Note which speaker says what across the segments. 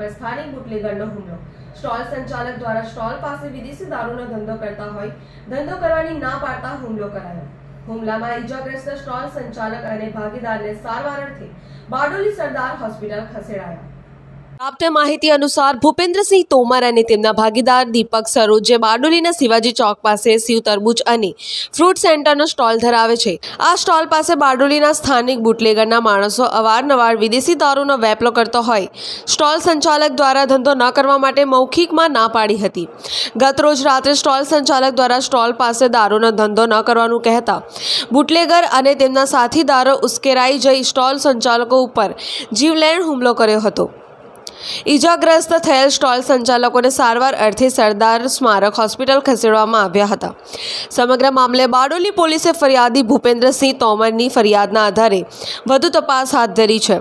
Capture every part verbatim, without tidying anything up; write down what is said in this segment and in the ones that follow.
Speaker 1: पर स्थानिक बુટલેગરનો હુમલો। સ્ટોલ સંચાલક દ્વારા સ્ટોલ પાસે વિદેશી દારૂનો ધંધો કરતા હોય ધંધો કરવાની ના પાડતા હુમલો કરાયો। હુમલામાં ઈજાગ્રસ્ત સ્ટોલ સંચાલક અને ભાગીદારને સારવાર અર્થે બારડોલી સરદાર હોસ્પિટલ ખસેડાયા। प्राप्त माहिती अनुसार भूपेन्द्र सिंह तोमर और तेमना भागीदार दीपक सरोजे बारडोलीना शिवाजी चौक पास सीव तरबूज और फ्रूट सेंटरनो स्टॉल धरावे छे। आ स्टॉल पास बारडोलीना स्थानिक बુટલેગરના माणसों अवारनवार विदेशी दारूनो वेपलो करतो होय स्टॉल संचालक द्वारा धंधो न करवा माटे मौखिकमां ना पाड़ी हती। गत रोज रात्रे स्टॉल संचालक द्वारा स्टॉल पास दारूनो धंधो न करवानुं कहेता बુટલેગર और तेमना साथीदारो उश्केराई जई स्टॉल संचालकों पर जीवलेण हुमलो कर्यो हतो। ઈજાગ્રસ્ત થયેલ સ્ટોલ સંચાલકોને સારવાર અર્થે સરદાર સ્મારક હોસ્પિટલ ખસેડવામાં આવ્યા હતા। સમગ્ર મામલે બારડોલી પોલીસે ફરિયાદી ભૂપેન્દ્રસિંહ તોમરની ફરિયાદના આધારે વધુ તપાસ હાથ ધરી છે।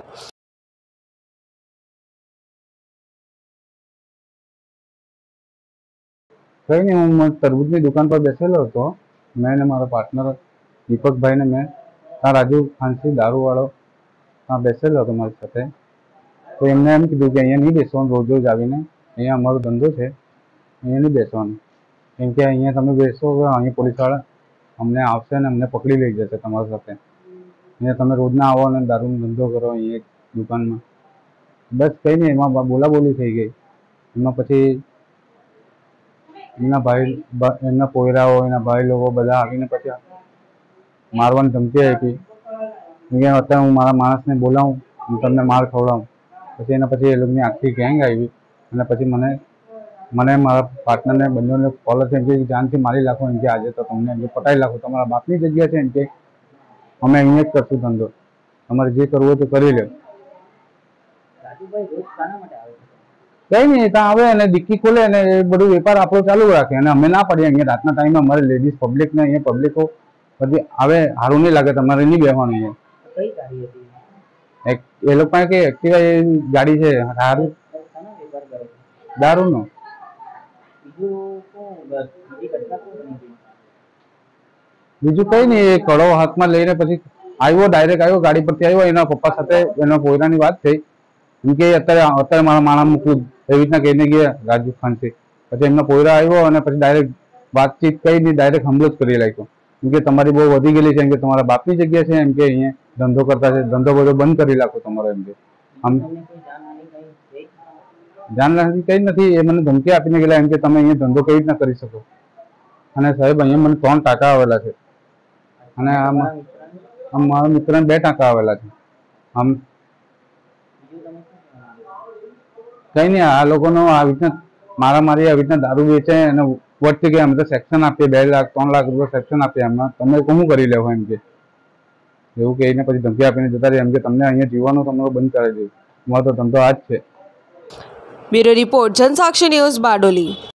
Speaker 2: कहीं नहीं, हूँ तरबूजनी दुकान पर बेसेलो तो मैंने मारा पार्टनर दीपक भाई ने मैं हाँ राजू फांसी दारू वालों हाँ बेसेलो तो मारी साथे तो एमने एम कीधुं कि अहींया नहीं बेसवानुं, रोज रोज आवीने अहींया अमारो धंधो छे अहींया नहीं बेसवानुं केम के अहींया तमे बेसो तो अहीं पोलीसवाळा अमने आवशे ने अमने पकड़ी लई जशे तमारा साथे। अहींया तमे रोज ना आवो ने दारूनो धंधो करो अहीं दुकानमां, बस कहीं नहीं एमां बोलाबोली थई गई। एमां पछी एमना भाई एमना पोयराओ एना भाई लोगो बधा आवीने पछी मारवानी धमकी आपी कि अत्यारे हूँ मारा माणसने बोलावुं हूँ तमने मार खवडावुं। पछी एना पछी ए लोकनी आखी गैंग आवी अने पछी मने मने मारा पार्टनरने बंनेने कॉल थी कि जानथी मारी नाखो एम के आजे तो तमने एम के पटाई नाखो, तमारा बापनी जग्या छे एम के अमे अहींया ज करशुं धंधो, तमारे जे करवुं होय तो करी लो। कई नहीं ત્યાં આવે અને ડિક્કી ખોલે અને એ બધું વેપાર આપણો ચાલુ રાખે અને અમે ના પાડીએ। અહીંયા રાતના ટાઈમે અમારે લેડીઝ પબ્લિક ને અહીંયા પબ્લિકો બધી આવે સારું નહીં લાગે, તમારે નહીં બેસવાનું। અહીંયા કઈ ગાડી હતી? એક એ લોકો પાસે કે એક્ટિવા ગાડી છે સારું દારૂનો। બીજું કઈ નહીં, એ કડો હાથમાં લઈને પછી આવ્યો, ડાયરેક્ટ આવ્યો, ગાડી પરથી આવ્યો, એના પપ્પા સાથે એના પોયરાની વાત થઈ કે અત્યારે અત્યારે મારા માણા મૂકવું એવી રીતના કહીને ગયા રાજુ ખાનથી। પછી એમનો પોયરા આવ્યો અને પછી ડાયરેક્ટ વાતચીત કરીને ડાયરેક્ટ હુમલો જ કરી નાખ્યો એમ કે તમારી બહુ વધી ગયેલી છે, એમ કે તમારા બાપની જગ્યા છે, એમ કે અહીંયા ધંધો કરતા છે, ધંધો બધો બંધ કરી નાખો તમારો એમ કે। આમ જાનહાનિ કઈ નથી, એ મને ધમકી આપીને ગયેલા એમ કે તમે અહીંયા ધંધો કઈ રીતના કરી શકો। અને સાહેબ અહીંયા મને ત્રણ ટાંકા આવેલા છે અને આમ આમ મારા મિત્રને બે ટાંકા આવેલા છે। આમ कहीं नहीं, आ लोग मारा मारी आ रीतना दारू वेचे वटती गए। अमे तो सेक्शन आपीए बे लाख त्रण लाख रुपया सेक्शन आपीए, अमे तमे शुं करी लेवो एम के एवुं कहीने पछी धमकी आपीने जता रह्या एम के तमने अहींया जीववानुं तमारुं बंध करावी दीधुं। अमारो तो धंधो आ ज छे।
Speaker 1: Bureau report, Jansakshi news, Bardoli.